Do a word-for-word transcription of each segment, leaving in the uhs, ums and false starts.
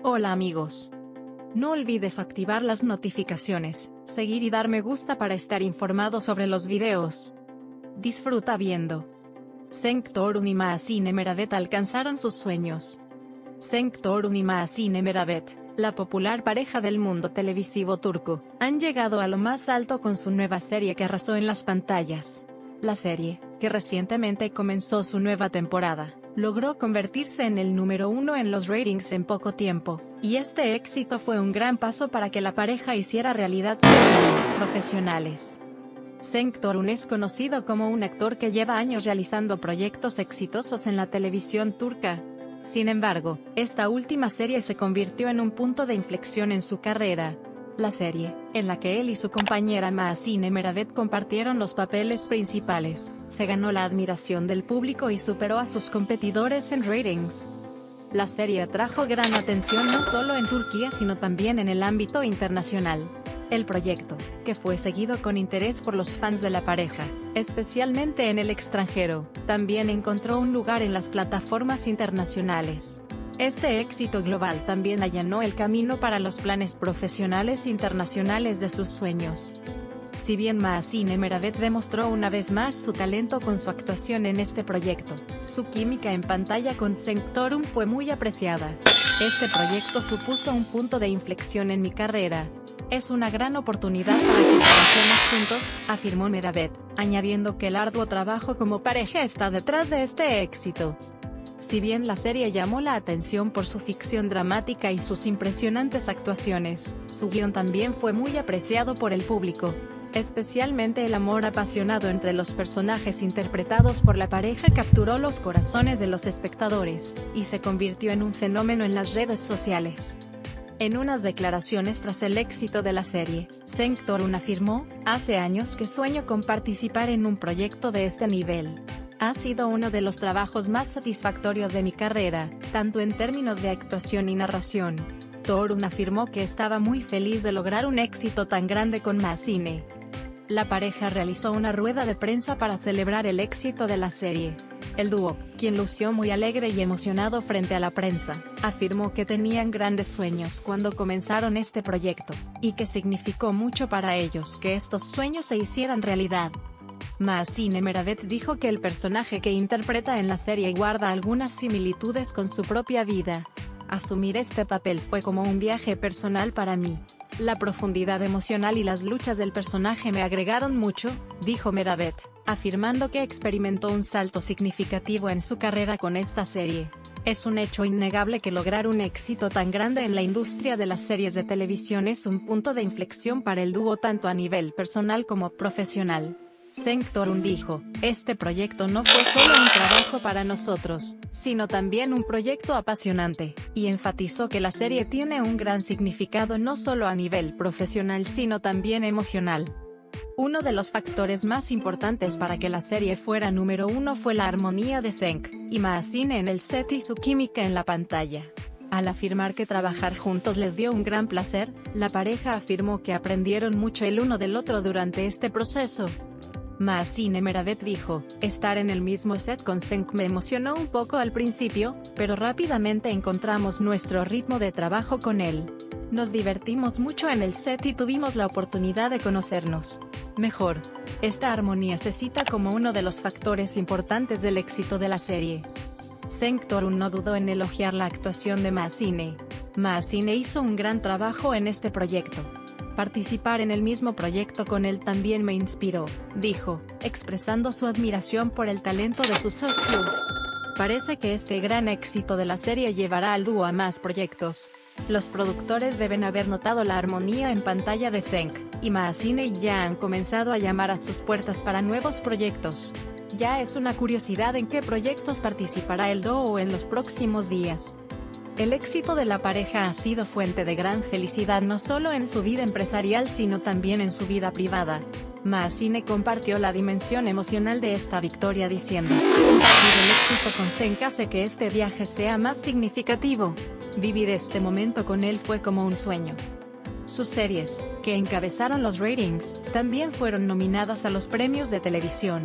Hola amigos. No olvides activar las notificaciones, seguir y dar me gusta para estar informado sobre los videos. Disfruta viendo. Cenk Torun y Masin Emiravet alcanzaron sus sueños. Cenk Torun y Masin Emiravet, la popular pareja del mundo televisivo turco, han llegado a lo más alto con su nueva serie que arrasó en las pantallas. La serie, que recientemente comenzó su nueva temporada, logró convertirse en el número uno en los ratings en poco tiempo, y este éxito fue un gran paso para que la pareja hiciera realidad sus sueños profesionales. Cenk Torun es conocido como un actor que lleva años realizando proyectos exitosos en la televisión turca. Sin embargo, esta última serie se convirtió en un punto de inflexión en su carrera. La serie, en la que él y su compañera Masin Emiravet compartieron los papeles principales, se ganó la admiración del público y superó a sus competidores en ratings. La serie atrajo gran atención no solo en Turquía sino también en el ámbito internacional. El proyecto, que fue seguido con interés por los fans de la pareja, especialmente en el extranjero, también encontró un lugar en las plataformas internacionales. Este éxito global también allanó el camino para los planes profesionales internacionales de sus sueños. Si bien Masin Emiravet demostró una vez más su talento con su actuación en este proyecto, su química en pantalla con Cenk Torun fue muy apreciada. Este proyecto supuso un punto de inflexión en mi carrera. Es una gran oportunidad para que trabajemos juntos, afirmó Emiravet, añadiendo que el arduo trabajo como pareja está detrás de este éxito. Si bien la serie llamó la atención por su ficción dramática y sus impresionantes actuaciones, su guión también fue muy apreciado por el público. Especialmente el amor apasionado entre los personajes interpretados por la pareja capturó los corazones de los espectadores, y se convirtió en un fenómeno en las redes sociales. En unas declaraciones tras el éxito de la serie, Cenk Torun afirmó: "Hace años que sueño con participar en un proyecto de este nivel. Ha sido uno de los trabajos más satisfactorios de mi carrera, tanto en términos de actuación y narración". Torun afirmó que estaba muy feliz de lograr un éxito tan grande con Masin. La pareja realizó una rueda de prensa para celebrar el éxito de la serie. El dúo, quien lució muy alegre y emocionado frente a la prensa, afirmó que tenían grandes sueños cuando comenzaron este proyecto, y que significó mucho para ellos que estos sueños se hicieran realidad. Masin Emiravet dijo que el personaje que interpreta en la serie guarda algunas similitudes con su propia vida. "Asumir este papel fue como un viaje personal para mí. La profundidad emocional y las luchas del personaje me agregaron mucho", dijo Emiravet, afirmando que experimentó un salto significativo en su carrera con esta serie. Es un hecho innegable que lograr un éxito tan grande en la industria de las series de televisión es un punto de inflexión para el dúo tanto a nivel personal como profesional. Cenk Torun dijo: "Este proyecto no fue solo un trabajo para nosotros, sino también un proyecto apasionante", y enfatizó que la serie tiene un gran significado no solo a nivel profesional sino también emocional. Uno de los factores más importantes para que la serie fuera número uno fue la armonía de Cenk y Masin en el set y su química en la pantalla. Al afirmar que trabajar juntos les dio un gran placer, la pareja afirmó que aprendieron mucho el uno del otro durante este proceso. Masin Emiravet dijo: "Estar en el mismo set con Cenk me emocionó un poco al principio, pero rápidamente encontramos nuestro ritmo de trabajo con él. Nos divertimos mucho en el set y tuvimos la oportunidad de conocernos mejor. Esta armonía se cita como uno de los factores importantes del éxito de la serie". Cenk Torun no dudó en elogiar la actuación de Masin. "Masin hizo un gran trabajo en este proyecto. Participar en el mismo proyecto con él también me inspiró", dijo, expresando su admiración por el talento de su socio. Parece que este gran éxito de la serie llevará al dúo a más proyectos. Los productores deben haber notado la armonía en pantalla de Cenk y Masin y ya han comenzado a llamar a sus puertas para nuevos proyectos. Ya es una curiosidad en qué proyectos participará el dúo en los próximos días. El éxito de la pareja ha sido fuente de gran felicidad no solo en su vida empresarial sino también en su vida privada. Masin compartió la dimensión emocional de esta victoria diciendo: "Compartir el éxito con Cenk hace que este viaje sea más significativo. Vivir este momento con él fue como un sueño". Sus series, que encabezaron los ratings, también fueron nominadas a los premios de televisión.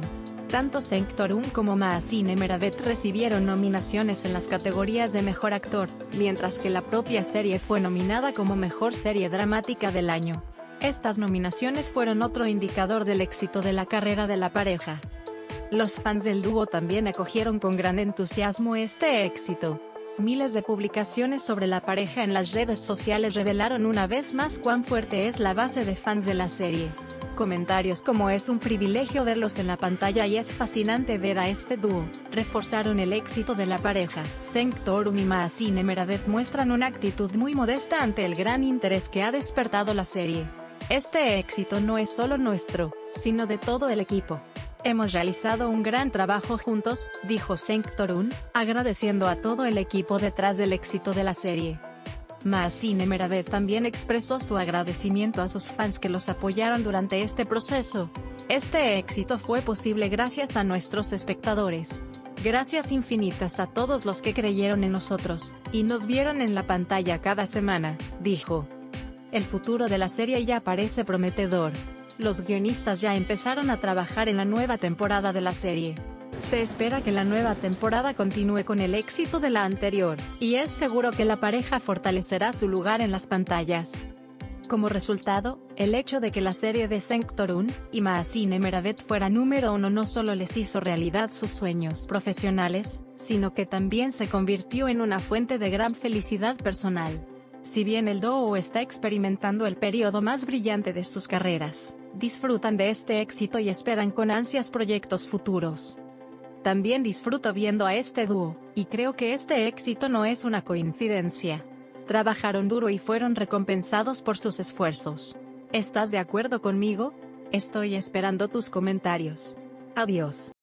Tanto Senktorun como Maasin Emeravet recibieron nominaciones en las categorías de Mejor Actor, mientras que la propia serie fue nominada como Mejor Serie Dramática del Año. Estas nominaciones fueron otro indicador del éxito de la carrera de la pareja. Los fans del dúo también acogieron con gran entusiasmo este éxito. Miles de publicaciones sobre la pareja en las redes sociales revelaron una vez más cuán fuerte es la base de fans de la serie. Comentarios como "es un privilegio verlos en la pantalla y es fascinante ver a este dúo", reforzaron el éxito de la pareja. Senktorun y Maasin Emeravet muestran una actitud muy modesta ante el gran interés que ha despertado la serie. "Este éxito no es solo nuestro, sino de todo el equipo. Hemos realizado un gran trabajo juntos", dijo Senktorun, agradeciendo a todo el equipo detrás del éxito de la serie. Maasin Emeravet también expresó su agradecimiento a sus fans que los apoyaron durante este proceso. "Este éxito fue posible gracias a nuestros espectadores. Gracias infinitas a todos los que creyeron en nosotros, y nos vieron en la pantalla cada semana", dijo. El futuro de la serie ya parece prometedor. Los guionistas ya empezaron a trabajar en la nueva temporada de la serie. Se espera que la nueva temporada continúe con el éxito de la anterior, y es seguro que la pareja fortalecerá su lugar en las pantallas. Como resultado, el hecho de que la serie de Senktorun y Maasin Emeravet fuera número uno no solo les hizo realidad sus sueños profesionales, sino que también se convirtió en una fuente de gran felicidad personal. Si bien el dúo está experimentando el periodo más brillante de sus carreras, disfrutan de este éxito y esperan con ansias proyectos futuros. "También disfruto viendo a este dúo, y creo que este éxito no es una coincidencia. Trabajaron duro y fueron recompensados por sus esfuerzos. ¿Estás de acuerdo conmigo? Estoy esperando tus comentarios. Adiós".